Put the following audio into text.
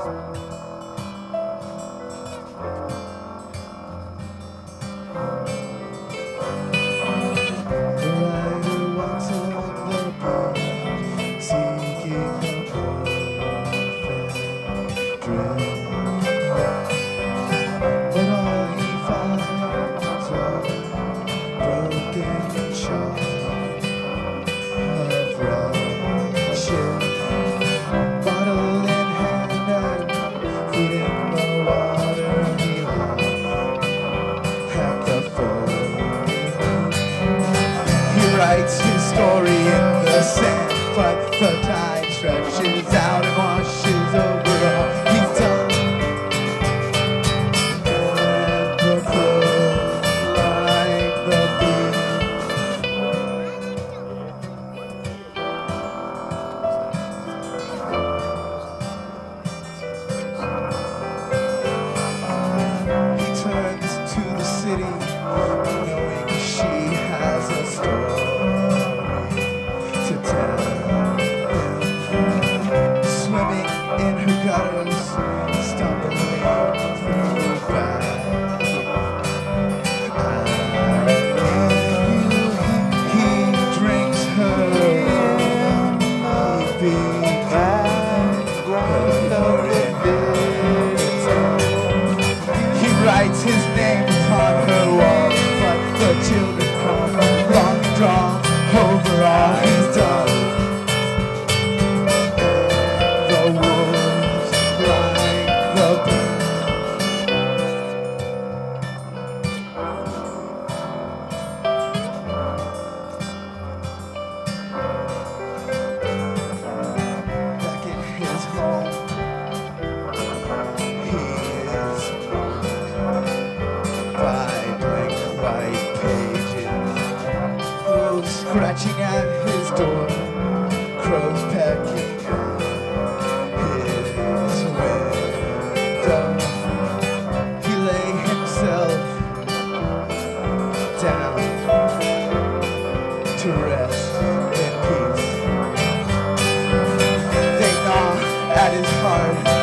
Writes his story in the sand, but the tide stretches out and washes over all he's done. And the crows like the bees. He turns to the city, knowing she has a story to tell him. Swimming in her gutters, stumbling through back. He drinks her he writes his name upon her wall, but the children cry long drawn over all he's done. The wolves like the back in his home, he is by blank white pages. Wolves scratching at his door, crows pecking at his window. He lay himself down to rest in peace. They gnaw at his heart.